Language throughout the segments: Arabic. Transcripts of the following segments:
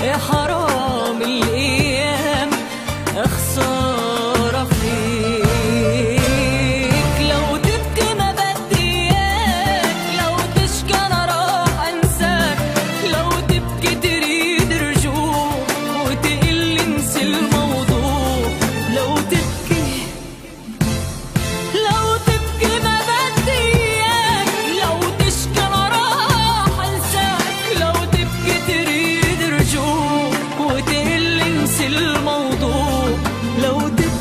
يا حرام الأيام خسارة فيك. لو تبكي ما بدي إياك، لو تشكي أنا راح أنساك، لو تبكي تريد رجوع وتقلي انسي الموضوع. لو تبكي ما بدي إياك، لو تشكي أنا راح أنساك، لو تبكي تريد رجوع وتقلي انسي الموضوع. لو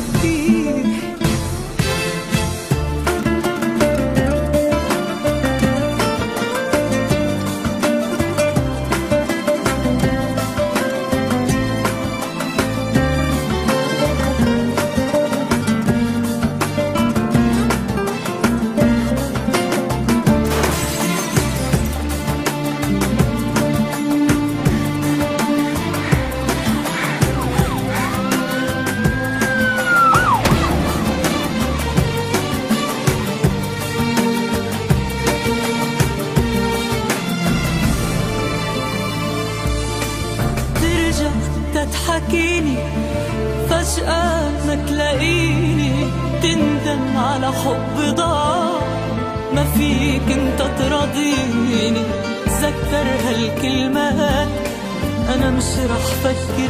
تحكيني فجأة ما تلاقيني، تندم على حب ضاع ما فيك انت تراضيني. تذكر هالكلمات انا مش رح فكر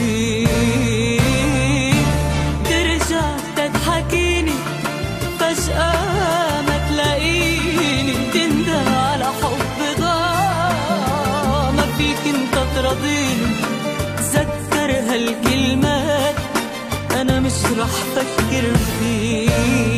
فيك. ترجع تضحكيني فجأة ما تلاقيني، تندم على حب ضاع ما فيك انت تراضيني. تذكر هالكلمات أنا مش رح فكر فيك.